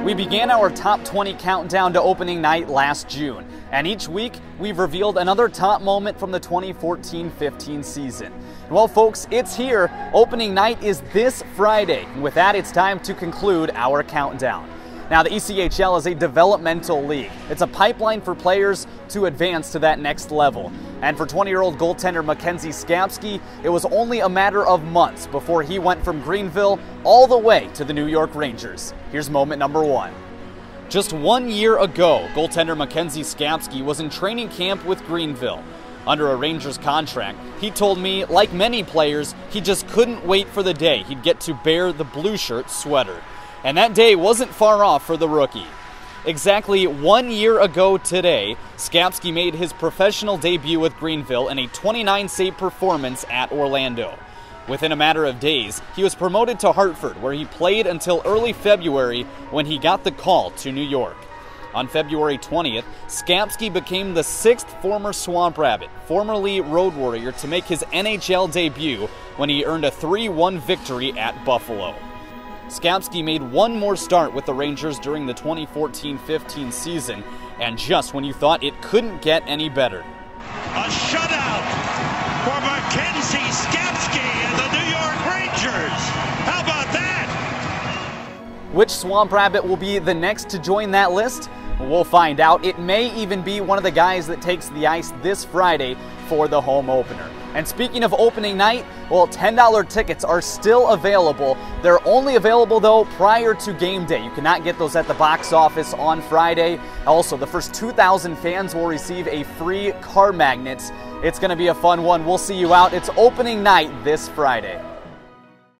We began our top 20 countdown to opening night last June, and each week we've revealed another top moment from the 2014-15 season. Well, folks, it's here. Opening night is this Friday, and with that, it's time to conclude our countdown. Now, the ECHL is a developmental league. It's a pipeline for players to advance to that next level. And for 20-year-old goaltender Mackenzie Skapski, it was only a matter of months before he went from Greenville all the way to the New York Rangers. Here's moment number one. Just 1 year ago, goaltender Mackenzie Skapski was in training camp with Greenville. Under a Rangers contract, he told me, like many players, he just couldn't wait for the day he'd get to bear the blue shirt sweater. And that day wasn't far off for the rookie. Exactly 1 year ago today, Skapski made his professional debut with Greenville in a 29-save performance at Orlando. Within a matter of days, he was promoted to Hartford, where he played until early February when he got the call to New York. On February 20th, Skapski became the sixth former Swamp Rabbit, formerly Road Warrior, to make his NHL debut when he earned a 3-1 victory at Buffalo. Skapski made one more start with the Rangers during the 2014-15 season, and just when you thought it couldn't get any better. A shutout for Mackenzie Skapski and the New York Rangers. How about that? Which Swamp Rabbit will be the next to join that list? We'll find out. It may even be one of the guys that takes the ice this Friday for the home opener. And speaking of opening night, well, $10 tickets are still available. They're only available, though, prior to game day. You cannot get those at the box office on Friday. Also, the first 2,000 fans will receive a free car magnet. It's going to be a fun one. We'll see you out. It's opening night this Friday.